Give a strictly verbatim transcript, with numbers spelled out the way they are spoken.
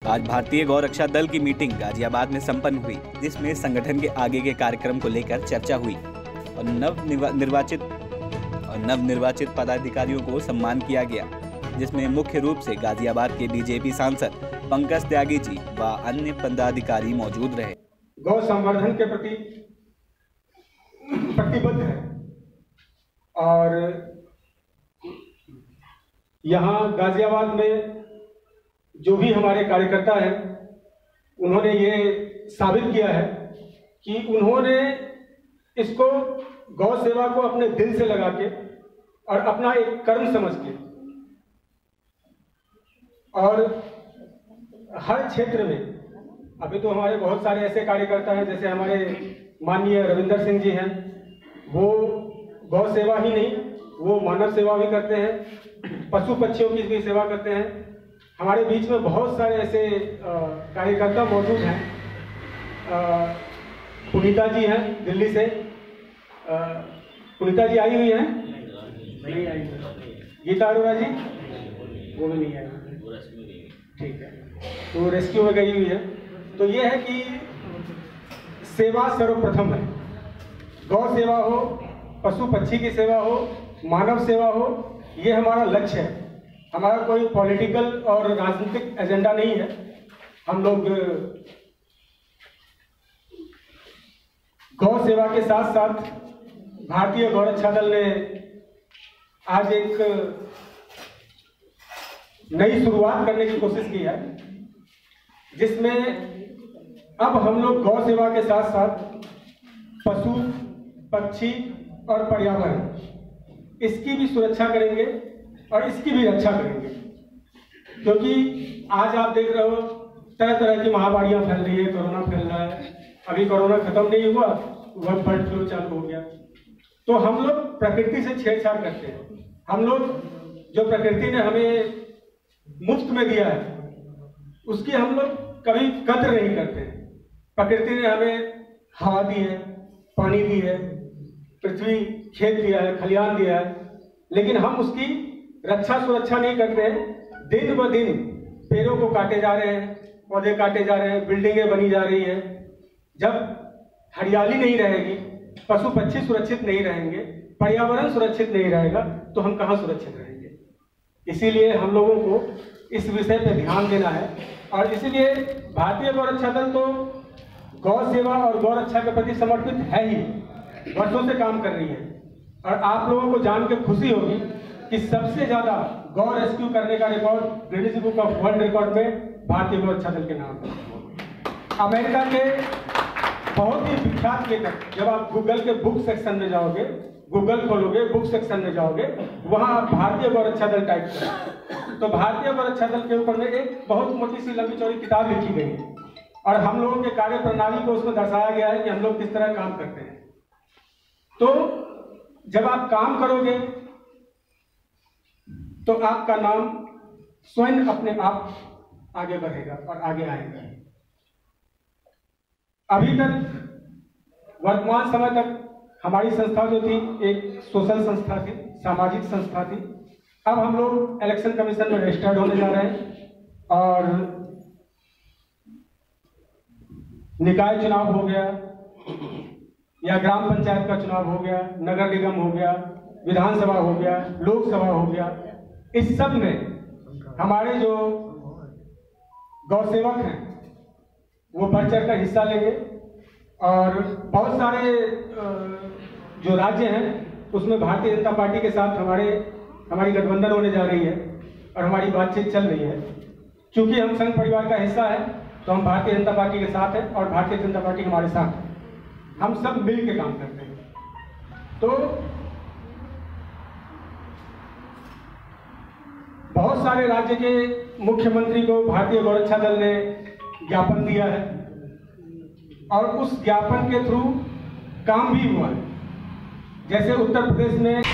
आज भारतीय गौ रक्षा दल की मीटिंग गाजियाबाद में संपन्न हुई, जिसमें संगठन के आगे के कार्यक्रम को लेकर चर्चा हुई और नव निर्वाचित और नव निर्वाचित पदाधिकारियों को सम्मान किया गया, जिसमें मुख्य रूप से गाजियाबाद के बीजेपी सांसद पंकज त्यागी जी व अन्य पदाधिकारी मौजूद रहे। गौ संवर्धन के प्रति प्रतिबद्ध है और यहाँ गाजियाबाद में जो भी हमारे कार्यकर्ता हैं, उन्होंने ये साबित किया है कि उन्होंने इसको गौ सेवा को अपने दिल से लगा के और अपना एक कर्म समझ के और हर क्षेत्र में, अभी तो हमारे बहुत सारे ऐसे कार्यकर्ता हैं, जैसे हमारे माननीय रविंदर सिंह जी हैं, वो गौ सेवा ही नहीं, वो मानव सेवा भी करते हैं, पशु पक्षियों की भी सेवा करते हैं। हमारे बीच में बहुत सारे ऐसे कार्यकर्ता मौजूद हैं। पुनीता जी हैं दिल्ली से। पुनीता जी आई हुई हैं? नहीं आई। गीता अरोड़ा जी? वो भी नहीं आई। ठीक है, तो रेस्क्यू में गई हुई है। तो ये है कि सेवा सर्वप्रथम है। गौ सेवा हो, पशु पक्षी की सेवा हो, मानव सेवा हो, ये हमारा लक्ष्य है। हमारा कोई पॉलिटिकल और राजनीतिक एजेंडा नहीं है। हम लोग गौ सेवा के साथ साथ भारतीय गौ रक्षा दल ने आज एक नई शुरुआत करने की कोशिश की है, जिसमें अब हम लोग गौ सेवा के साथ साथ पशु पक्षी और पर्यावरण, इसकी भी सुरक्षा करेंगे और इसकी भी रक्षा करेंगे। क्योंकि आज आप देख रहे हो तरह तरह की महामारियां फैल रही है, कोरोना फैल रहा है। अभी कोरोना खत्म नहीं हुआ, वह बर्ड फ्लू चालू हो गया। तो हम लोग प्रकृति से छेड़छाड़ करते हैं। हम लोग जो प्रकृति ने हमें मुफ्त में दिया है, उसकी हम लोग कभी कद्र नहीं करते। प्रकृति ने हमें हवा दी है, पानी दी है, पृथ्वी खेत दिया है, खलिहान दिया है, लेकिन हम उसकी रक्षा सुरक्षा नहीं करते हैं। दिन ब दिन पेड़ों को काटे जा रहे हैं, पौधे काटे जा रहे हैं, बिल्डिंगें बनी जा रही है। जब हरियाली नहीं रहेगी, पशु पक्षी सुरक्षित नहीं रहेंगे, पर्यावरण सुरक्षित नहीं रहेगा, तो हम कहाँ सुरक्षित रहेंगे। इसीलिए हम लोगों को इस विषय पर ध्यान देना है और इसीलिए भारतीय गौ रक्षा दल तो गौ सेवा और गौ रक्षा के प्रति समर्पित है ही, वर्षों से काम कर रही है। और आप लोगों को जान के खुशी होगी कि सबसे ज्यादा गौ रेस्क्यू करने का record Guinness book of world record में भारतीय गौ रक्षा दल के नाम है। अमेरिका के बहुत ही विख्यात लेखक, जब आप गूगल के बुक सेक्शन में जाओगे, गूगल खोलोगे, बुक सेक्शन में जाओगे, वहां आप भारतीय गौ रक्षा दल टाइप करें तो भारतीय गौ रक्षा दल के ऊपर में एक बहुत मोटी सी लंबी चौड़ी किताब लिखी गई है और हम लोगों के कार्य प्रणाली को उसमें दर्शाया गया है कि हम लोग किस तरह काम करते हैं। तो जब आप काम करोगे तो आपका नाम स्वयं अपने आप आगे बढ़ेगा और आगे आएगा। अभी तक वर्तमान समय तक हमारी संस्था जो थी एक सोशल संस्था थी, सामाजिक संस्था थी। अब हम लोग इलेक्शन कमीशन में रजिस्टर्ड होने जा रहे हैं और निकाय चुनाव हो गया या ग्राम पंचायत का चुनाव हो गया, नगर निगम हो गया, विधानसभा हो गया, लोकसभा हो गया, इस सब में हमारे जो गौ सेवक हैं वो बढ़ चढ़ कर हिस्सा लेंगे और बहुत सारे जो राज्य हैं उसमें भारतीय जनता पार्टी के साथ हमारे हमारी गठबंधन होने जा रही है और हमारी बातचीत चल रही है। क्योंकि हम संघ परिवार का हिस्सा है तो हम भारतीय जनता पार्टी के साथ हैं और भारतीय जनता पार्टी हमारे साथ है। हम सब मिल के काम करते हैं। तो बहुत सारे राज्य के मुख्यमंत्री को भारतीय गौ रक्षा दल ने ज्ञापन दिया है और उस ज्ञापन के थ्रू काम भी हुआ है। जैसे उत्तर प्रदेश में